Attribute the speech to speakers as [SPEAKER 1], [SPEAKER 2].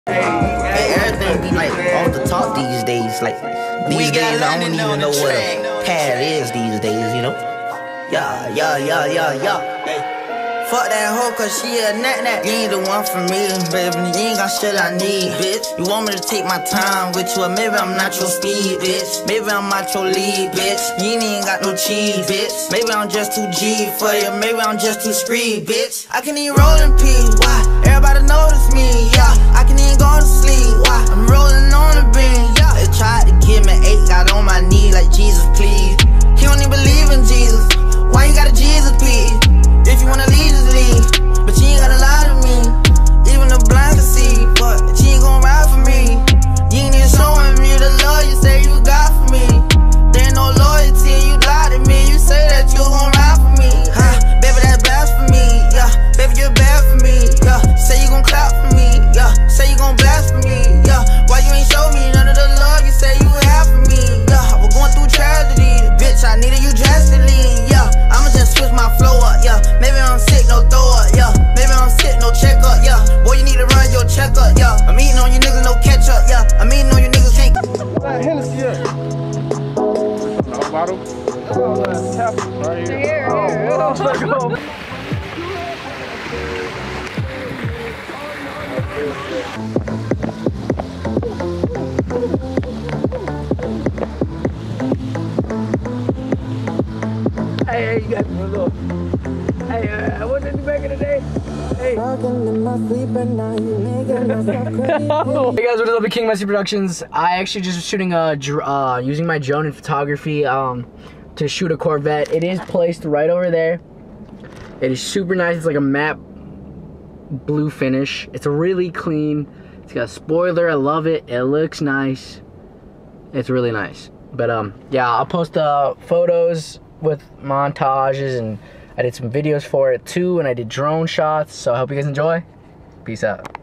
[SPEAKER 1] Everything be like off the top these days. Like these days, I don't even know what a pad is these days. You know? Yeah. Fuck that hoe, cause she a nat. You ain't the one for me, baby. You ain't got shit I need, bitch. You want me to take my time with you, or maybe I'm not your speed, bitch. Maybe I'm not your lead, bitch. You ain't even got no cheese, bitch. Maybe I'm just too G for you, maybe I'm just too screed, bitch. I can even roll in peace, why? Everybody notice me, yeah. I can even go to sleep, why? I'm rolling on the beam, yeah. They tried to give me 8, got on my knee like Jesus, please. He don't even believe in Jesus. Why you got a Jesus, please? If you wanna leave, just leave. But you ain't gotta lie to me. Even the blind can see. But you ain't gon' ride for me. You ain't even showing me the love you say you got for me. There ain't no loyalty, you lie to me. You say that you gon' ride for me. Huh? Baby, that's blasphemy. Yeah, baby, you're bad for me. Yeah, say you gon' clap for me. Yeah, say you gon' blast for me. Yeah, why you ain't show me none of the love you say you have for me? Yeah, we're going through tragedy. Bitch, I needed you drastically. Yeah, I'ma just switch my flow up. Yeah, maybe I'm sick, no throw up. Yeah, maybe I'm sick, no check up. Yeah, boy, you need to run your checkup. Yeah, I'm eating on you niggas, no catch up. Yeah, I'm eating on you niggas, can't.
[SPEAKER 2] Hennessy up. No bottle. Oh, tap right here. Oh. Hey, you guys, look. Hey, what did you make of today? Hey. Hey guys, what is up, King Messi Productions? I actually just was shooting using my drone in photography to shoot a Corvette. It is placed right over there. It is super nice. It's like a matte blue finish. It's really clean. It's got a spoiler. I love it. It looks nice. It's really nice. But yeah, I'll post photos with montages, and I did some videos for it too, and I did drone shots. So I hope you guys enjoy. Peace out.